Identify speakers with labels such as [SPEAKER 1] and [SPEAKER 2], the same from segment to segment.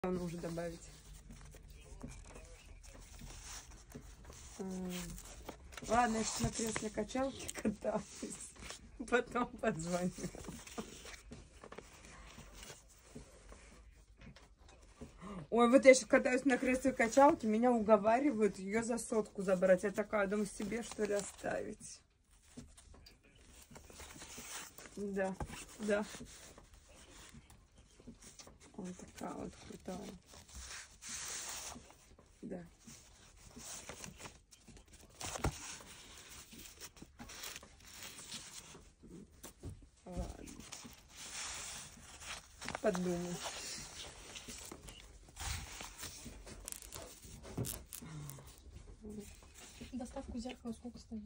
[SPEAKER 1] Уже добавить. Ладно, я на кресле качалки каталась. Потом позвоню. Ой, вот я сейчас катаюсь на кресле качалки, меня уговаривают ее за 100 забрать. Я такая, думаю, себе что ли оставить. Да, да. Вот такая вот крутая. Да. Ладно. Подумай.
[SPEAKER 2] Доставку зеркала сколько стоит?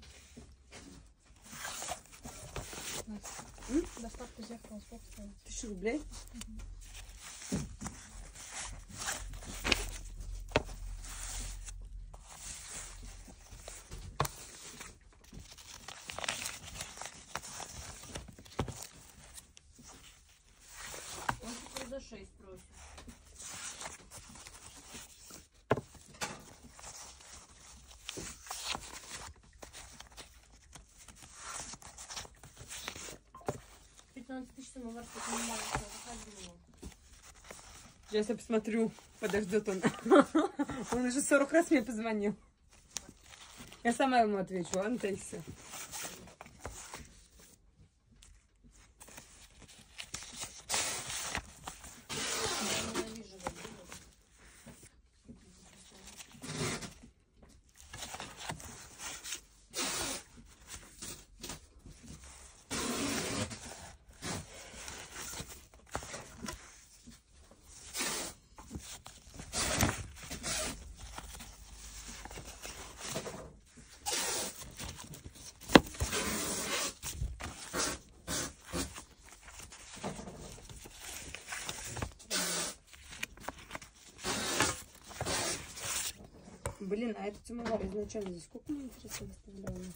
[SPEAKER 2] Доставку зеркала сколько стоит?
[SPEAKER 1] 1000 рублей?
[SPEAKER 2] Он за 6 просит.
[SPEAKER 1] Сейчас я посмотрю, подождет он. Он уже 40 раз мне позвонил. Я сама ему отвечу, ладно-то и все. Блин, а этот самовар изначально здесь сколько мы, интересно, выставляли?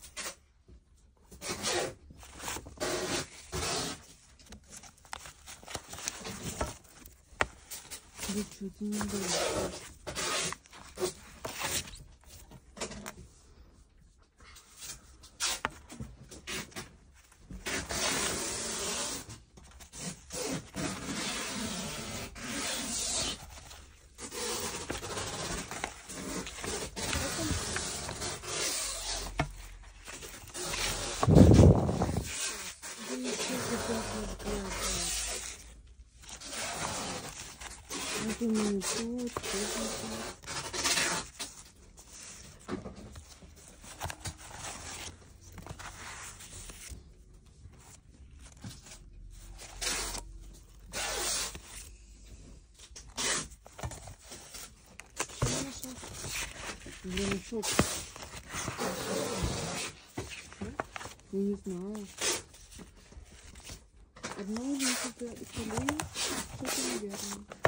[SPEAKER 1] Да что это не было? Блинчок. Я не знаю. Одно или несколько историй, что-то неверно.